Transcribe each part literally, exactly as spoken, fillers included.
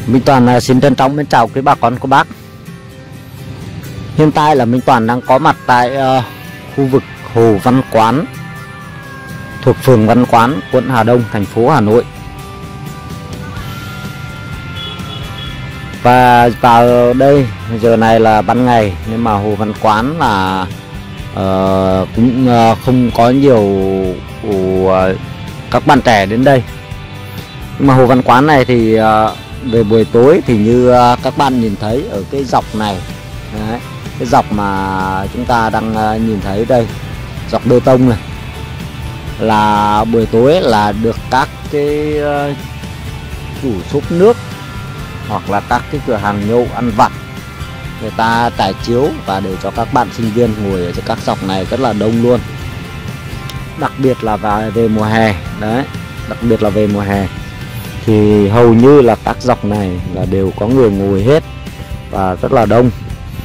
Minh Toàn xin trân trọng mến chào quý bà con cô bác. Hiện tại là Minh Toàn đang có mặt tại uh, khu vực Hồ Văn Quán thuộc phường Văn Quán, quận Hà Đông, thành phố Hà Nội. Và vào đây giờ này là ban ngày nhưng mà Hồ Văn Quán là uh, cũng uh, không có nhiều uh, các bạn trẻ đến đây. Nhưng mà Hồ Văn Quán này thì uh, về buổi tối thì như uh, các bạn nhìn thấy ở cái dọc này, đấy, cái dọc mà chúng ta đang uh, nhìn thấy đây, dọc bê tông này, là buổi tối là được các cái uh, chủ shop nước hoặc là các cái cửa hàng nhậu ăn vặt người ta trải chiếu và để cho các bạn sinh viên ngồi ở các dọc này rất là đông luôn. Đặc biệt là vào về mùa hè đấy, đặc biệt là về mùa hè thì hầu như là các dọc này là đều có người ngồi hết và rất là đông.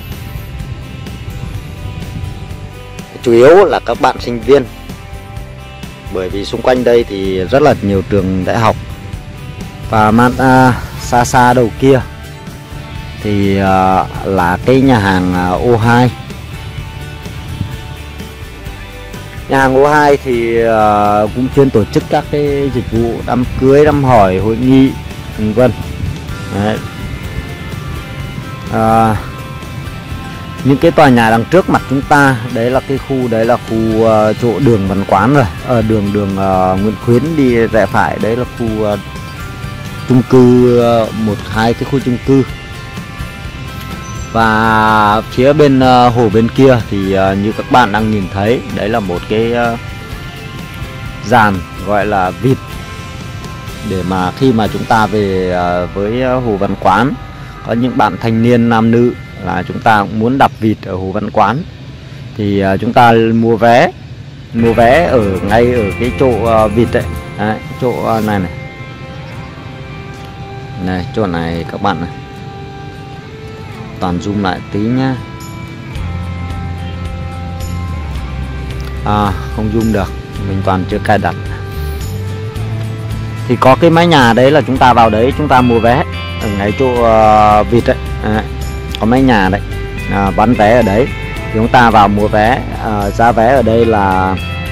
Chủ yếu là các bạn sinh viên, bởi vì xung quanh đây thì rất là nhiều trường đại học. Và mặt à, xa xa đầu kia thì à, là cái nhà hàng à, ô hai. Nhà hàng ô hai thì uh, cũng chuyên tổ chức các cái dịch vụ đám cưới, đám hỏi, hội nghị, vân vân. Uh, những cái tòa nhà đằng trước mặt chúng ta đấy là cái khu đấy là khu uh, chỗ đường Văn Quán rồi, ở uh, đường đường uh, Nguyễn Khuyến đi rẽ phải đấy là khu uh, chung cư uh, một hai cái khu chung cư. Và phía bên uh, hồ bên kia thì uh, như các bạn đang nhìn thấy đấy là một cái uh, dàn gọi là vịt, để mà khi mà chúng ta về uh, với uh, Hồ Văn Quán, có những bạn thanh niên nam nữ là chúng ta cũng muốn đạp vịt ở Hồ Văn Quán thì uh, chúng ta mua vé mua vé ở ngay ở cái chỗ uh, vịt đấy, đấy chỗ uh, này này này chỗ này các bạn này. Toàn zoom lại tí nhá. À không zoom được, mình Toàn chưa cài đặt. Thì có cái mái nhà đấy là chúng ta vào đấy chúng ta mua vé ở ngay chỗ uh, vịt đấy, à, có mái nhà đấy, à, bán vé ở đấy thì chúng ta vào mua vé. À, giá vé ở đây là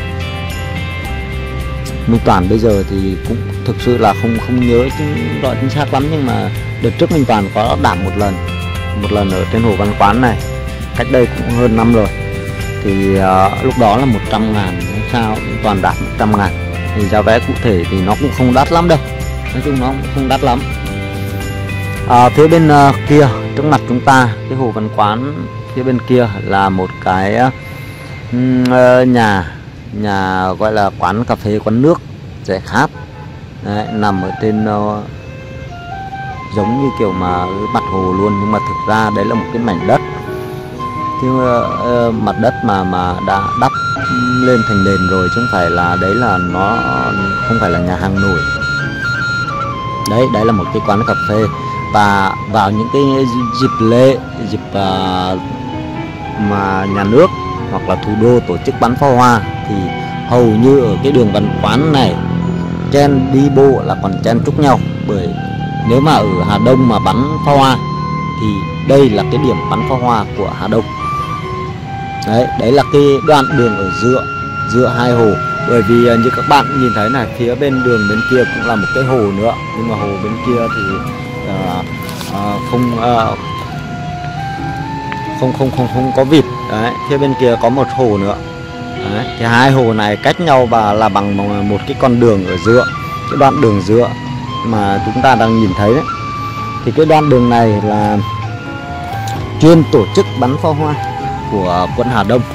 Minh Toàn bây giờ thì cũng thực sự là không không nhớ rõ chính xác lắm, nhưng mà đợt trước Minh Toàn có đảm một lần một lần ở trên Hồ Văn Quán này cách đây cũng hơn năm rồi, thì uh, lúc đó là một trăm ngàn sao Toàn đạt một trăm ngàn. Thì giá vé cụ thể thì nó cũng không đắt lắm đâu, nói chung nó cũng không đắt lắm. À, phía bên uh, kia trước mặt chúng ta cái Hồ Văn Quán, phía bên kia là một cái uh, nhà nhà gọi là quán cà phê, quán nước giải khát đấy, nằm ở trên uh, giống như kiểu mà mặt hồ luôn, nhưng mà thực ra đấy là một cái mảnh đất, chứ uh, mặt đất mà mà đã đắp lên thành nền rồi, chứ không phải là đấy là nó không phải là nhà hàng nổi. Đấy, đấy là một cái quán cà phê. Và vào những cái dịp lễ, dịp uh, mà nhà nước hoặc là thủ đô tổ chức bắn pháo hoa thì hầu như ở cái đường Văn Quán này chen đi bộ là còn chen chúc nhau. Bởi nếu mà ở Hà Đông mà bắn pháo hoa thì đây là cái điểm bắn pháo hoa của Hà Đông. Đấy, đấy là cái đoạn đường ở giữa giữa hai hồ. Bởi vì như các bạn nhìn thấy này, phía bên đường bên kia cũng là một cái hồ nữa, nhưng mà hồ bên kia thì uh, uh, không, uh, không không không không có vịt. Đấy, phía bên kia có một hồ nữa. Đấy, thì hai hồ này cách nhau và là bằng một cái con đường ở giữa, cái đoạn đường giữa mà chúng ta đang nhìn thấy đấy. Thì cái đoạn đường này là chuyên tổ chức bắn pháo hoa của quận Hà Đông.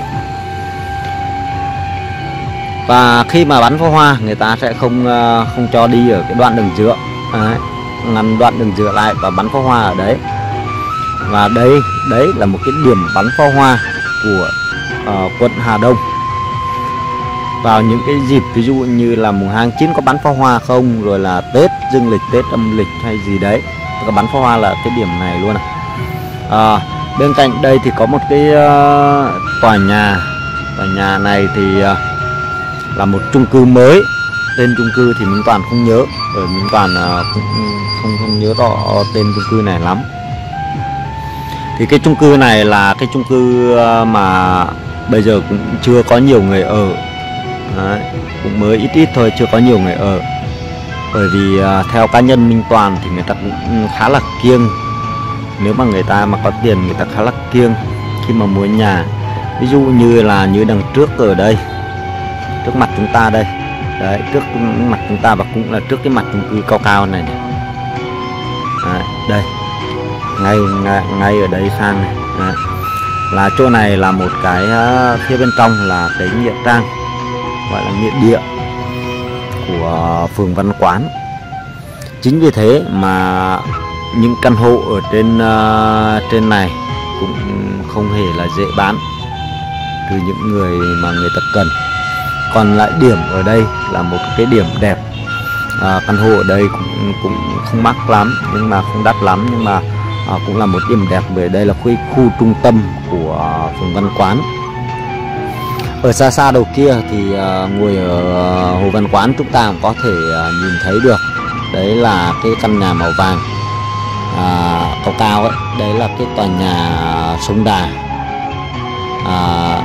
Và khi mà bắn pháo hoa người ta sẽ không không cho đi ở cái đoạn đường giữa, đấy, ngăn đoạn đường giữa lại và bắn pháo hoa ở đấy. Và đấy đấy là một cái điểm bắn pháo hoa của uh, quận Hà Đông. Vào những cái dịp ví dụ như là mùng hai tháng chín có bắn pháo hoa không, rồi là Tết dương lịch, Tết âm lịch hay gì đấy, có bắn pháo hoa là cái điểm này luôn. À, bên cạnh đây thì có một cái uh, tòa nhà. Tòa nhà này thì uh, là một chung cư mới tên chung cư thì Minh Toàn không nhớ, bởi Minh Toàn uh, cũng không không nhớ rõ tên chung cư này lắm. Thì cái chung cư này là cái chung cư uh, mà bây giờ cũng chưa có nhiều người ở. Đấy, cũng mới ít ít thôi, chưa có nhiều người ở. Bởi vì uh, theo cá nhân Minh Toàn thì người ta cũng khá là kiêng. Nếu mà người ta mà có tiền, người ta khá là kiêng khi mà mua nhà. Ví dụ như là như đằng trước ở đây, trước mặt chúng ta đây, đấy, trước mặt chúng ta và cũng là trước cái mặt chung cư cao cao này, này. Đấy, đây, ngay, ngay ngay ở đây sang này. Đấy. Là chỗ này là một cái uh, phía bên trong là cái nghĩa trang, gọi là nghĩa địa của phường Văn Quán. Chính vì thế mà những căn hộ ở trên uh, trên này cũng không hề là dễ bán từ những người mà người ta cần. Còn lại điểm ở đây là một cái điểm đẹp. À, căn hộ ở đây cũng cũng không mắc lắm, nhưng mà không đắt lắm, nhưng mà à, cũng là một điểm đẹp, bởi đây là khu, khu trung tâm của phường Văn Quán. Ở xa xa đầu kia thì à, ngồi ở Hồ Văn Quán chúng ta cũng có thể à, nhìn thấy được. Đấy là cái căn nhà màu vàng à, cao cao ấy. Đấy là cái tòa nhà Sông Đà. À,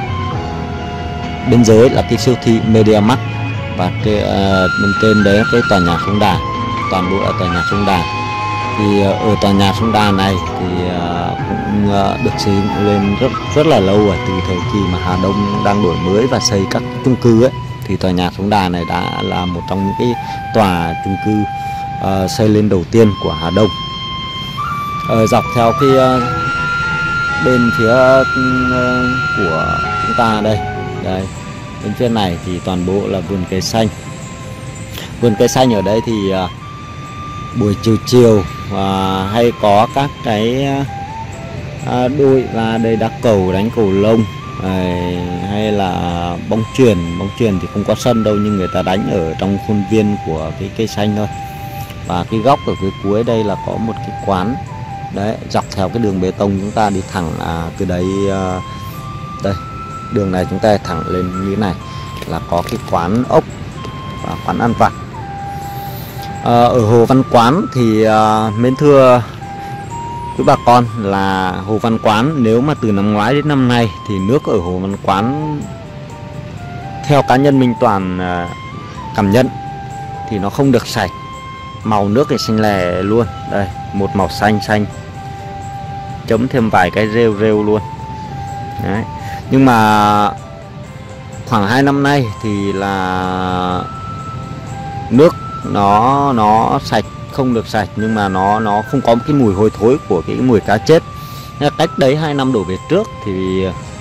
bên dưới là cái siêu thị Media Markt, và cái, uh, bên trên đấy cái tòa nhà Sông Đà, toàn bộ là tòa nhà Sông Đà. Thì uh, ở tòa nhà Sông Đà này thì uh, cũng uh, được xây dựng lên rất rất là lâu rồi, từ thời kỳ mà Hà Đông đang đổi mới và xây các chung cư ấy, thì tòa nhà Sông Đà này đã là một trong những cái tòa chung cư uh, xây lên đầu tiên của Hà Đông. Uh, dọc theo cái uh, bên phía uh, của chúng ta đây, đây bên phía này thì toàn bộ là vườn cây xanh. Vườn cây xanh ở đây thì uh, buổi chiều chiều uh, hay có các cái uh, đội và đây đá cầu, đánh cầu lông, uh, hay là bóng chuyền. Bóng chuyền thì không có sân đâu, nhưng người ta đánh ở trong khuôn viên của cái cây xanh thôi. Và cái góc ở phía cuối đây là có một cái quán. Đấy, dọc theo cái đường bê tông chúng ta đi thẳng à, từ đây uh, đây đường này chúng ta thẳng lên như thế này là có cái quán ốc và quán ăn vặt. À, ở Hồ Văn Quán thì à, mến thưa quý bà con là Hồ Văn Quán, nếu mà từ năm ngoái đến năm nay thì nước ở Hồ Văn Quán theo cá nhân Minh Toàn à, cảm nhận thì nó không được sạch. Màu nước thì xanh lè luôn, đây một màu xanh xanh chấm thêm vài cái rêu rêu luôn. Đấy. Nhưng mà khoảng hai năm nay thì là nước nó nó sạch, không được sạch, nhưng mà nó nó không có cái mùi hôi thối của cái mùi cá chết. Cách đấy hai năm đổ về trước thì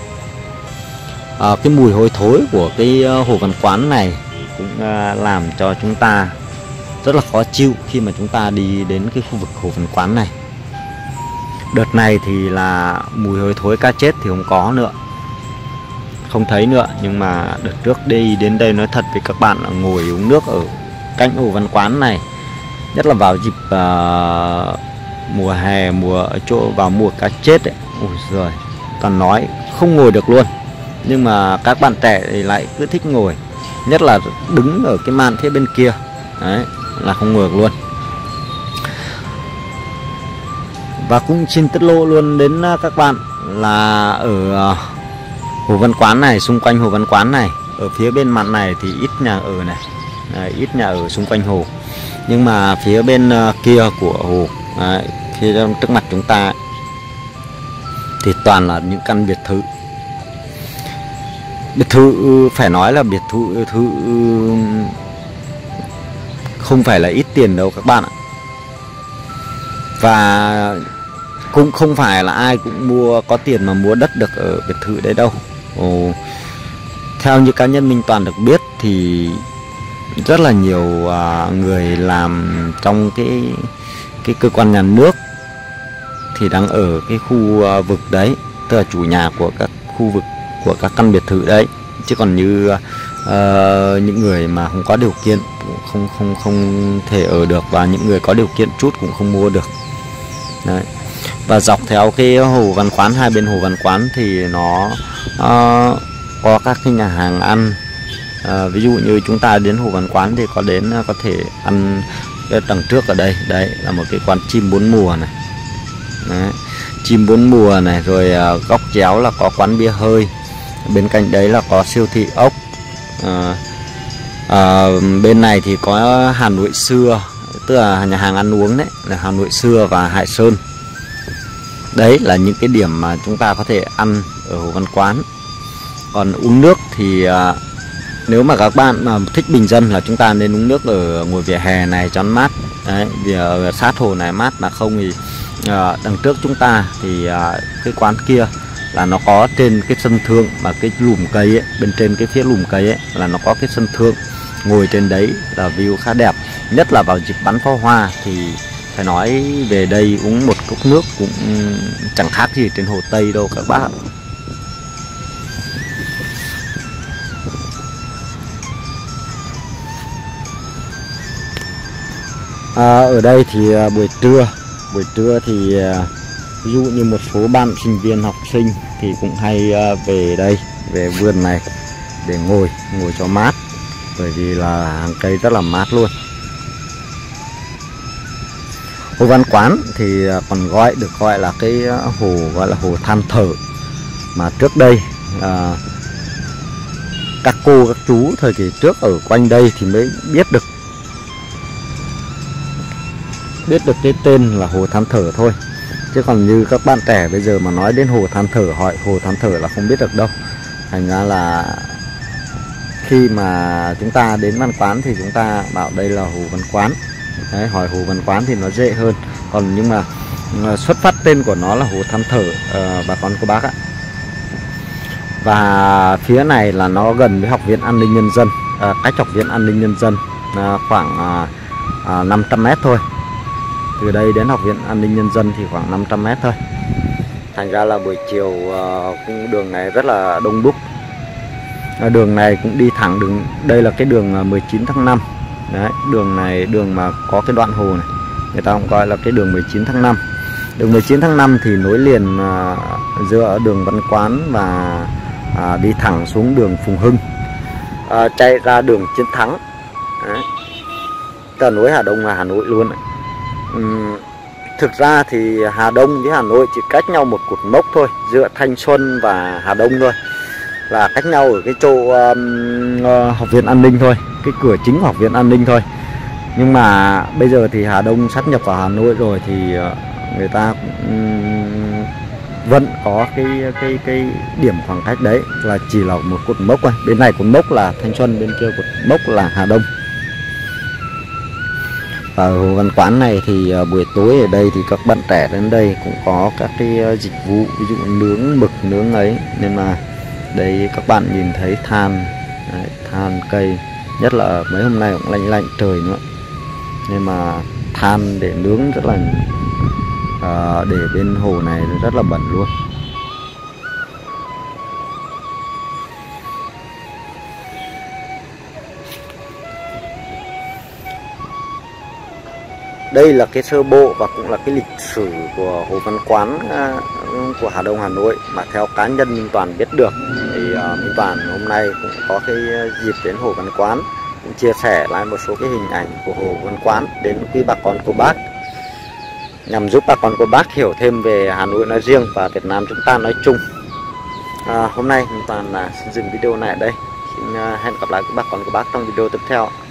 à, cái mùi hôi thối của cái Hồ Văn Quán này cũng à, làm cho chúng ta rất là khó chịu khi mà chúng ta đi đến cái khu vực Hồ Văn Quán này. Đợt này thì là mùi hôi thối cá chết thì không có nữa, không thấy nữa. Nhưng mà đợt trước đi đến đây nói thật với các bạn là ngồi uống nước ở cạnh Hồ Văn Quán này, nhất là vào dịp uh, mùa hè, mùa ở chỗ vào mùa cá chết ấy, ôi giời, toàn nói không ngồi được luôn. Nhưng mà các bạn trẻ thì lại cứ thích ngồi, nhất là đứng ở cái màn phía bên kia, đấy là không ngồi được luôn. Và cũng xin tiết lộ luôn đến các bạn là ở uh, Hồ Văn Quán này, xung quanh Hồ Văn Quán này, ở phía bên mặt này thì ít nhà ở này, à, ít nhà ở xung quanh hồ. Nhưng mà phía bên uh, kia của hồ, à, phía trước mặt chúng ta thì toàn là những căn biệt thự. Biệt thự phải nói là biệt thự thự không phải là ít tiền đâu các bạn ạ. Và cũng không phải là ai cũng mua có tiền mà mua đất được ở biệt thự đấy đâu. Ồ, theo như cá nhân Minh Toàn được biết thì rất là nhiều à, người làm trong cái cái cơ quan nhà nước thì đang ở cái khu à, vực đấy, tức là chủ nhà của các khu vực của các căn biệt thự đấy. Chứ còn như à, những người mà không có điều kiện không không không thể ở được, và những người có điều kiện chút cũng không mua được. Đấy. Và dọc theo cái Hồ Văn Quán, hai bên Hồ Văn Quán thì nó uh, có các cái nhà hàng ăn, À, ví dụ như chúng ta đến Hồ Văn Quán thì có đến có thể ăn cái đằng trước ở đây, đấy là một cái quán chim bốn mùa này. Đấy, chim bốn mùa này, rồi à, góc chéo là có quán bia hơi, bên cạnh đấy là có siêu thị ốc, à, à, bên này thì có Hà Nội xưa, tức là nhà hàng ăn uống đấy, là Hà Nội xưa và Hải Sơn. Đấy là những cái điểm mà chúng ta có thể ăn ở Hồ Văn Quán. Còn uống nước thì à, nếu mà các bạn mà thích bình dân là chúng ta nên uống nước ở ngồi vỉa hè này cho nó mát. Đấy, vì ở sát hồ này mát, mà không thì à, đằng trước chúng ta thì à, cái quán kia là nó có trên cái sân thượng, mà cái lùm cây ấy, bên trên cái phía lùm cây ấy là nó có cái sân thượng, ngồi trên đấy là view khá đẹp. Nhất là vào dịp bắn pháo hoa thì phải nói về đây uống một cốc nước cũng chẳng khác gì trên Hồ Tây đâu các bác ạ. À, ở đây thì à, buổi trưa buổi trưa thì à, ví dụ như một số bạn sinh viên học sinh thì cũng hay à, về đây, về vườn này để ngồi ngồi cho mát, bởi vì là hàng cây rất là mát luôn. Hồ Văn Quán thì còn gọi được gọi là cái hồ gọi là hồ than thở, mà trước đây à, các cô các chú thời kỳ trước ở quanh đây thì mới biết được biết được cái tên là hồ than thở thôi, chứ còn như các bạn trẻ bây giờ mà nói đến hồ than thở, hỏi hồ than thở là không biết được đâu. Thành ra là khi mà chúng ta đến Văn Quán thì chúng ta bảo đây là Hồ Văn Quán. Đấy, hỏi Hồ Văn Quán thì nó dễ hơn. Còn nhưng mà xuất phát tên của nó là Hồ Than Thở, uh, bà con cô bác ạ. Và phía này là nó gần với Học viện An ninh Nhân dân, uh, cách Học viện An ninh Nhân dân uh, khoảng uh, uh, năm trăm mét thôi. Từ đây đến Học viện An ninh Nhân dân thì khoảng năm trăm mét thôi. Thành ra là buổi chiều uh, đường này rất là đông đúc. Uh, đường này cũng đi thẳng đường, đây là cái đường mười chín tháng năm. Đấy, đường này, đường mà có cái đoạn hồ này, người ta cũng gọi là cái đường mười chín tháng năm. Đường mười chín tháng năm thì nối liền uh, giữa đường Văn Quán và uh, đi thẳng xuống đường Phùng Hưng, uh, chạy ra đường Chiến Thắng. Đấy, ta nối Hà Đông và Hà Nội luôn. Uhm, thực ra thì Hà Đông với Hà Nội chỉ cách nhau một cột mốc thôi, giữa Thanh Xuân và Hà Đông thôi, là cách nhau ở cái chỗ um, uh, Học viện An ninh thôi, cái cửa chính Học viện An ninh thôi. Nhưng mà bây giờ thì Hà Đông sát nhập vào Hà Nội rồi thì uh, người ta um, vẫn có cái cái cái điểm khoảng cách đấy, là chỉ là một cột mốc thôi. Bên này cột mốc là Thanh Xuân, bên kia cột mốc là Hà Đông. Và ở Hồ Văn Quán này thì uh, buổi tối ở đây thì các bạn trẻ đến đây cũng có các cái uh, dịch vụ, ví dụ nướng mực, nướng ấy, nên mà đây các bạn nhìn thấy than, đấy, than cây, nhất là mấy hôm nay cũng lạnh lạnh trời nữa, nên mà than để nướng rất là uh, để bên hồ này rất là bẩn luôn. Đây là cái sơ bộ và cũng là cái lịch sử của Hồ Văn Quán uh, của Hà Đông, Hà Nội mà theo cá nhân Minh Toàn biết được. Thì uh, Minh Toàn hôm nay cũng có cái dịp đến Hồ Văn Quán, cũng chia sẻ lại một số cái hình ảnh của Hồ Văn Quán đến quý bà con cô bác, nhằm giúp bà con cô bác hiểu thêm về Hà Nội nói riêng và Việt Nam chúng ta nói chung. Uh, hôm nay Minh Toàn là xin dừng video này ở đây. Xin uh, hẹn gặp lại các bà con cô bác trong video tiếp theo.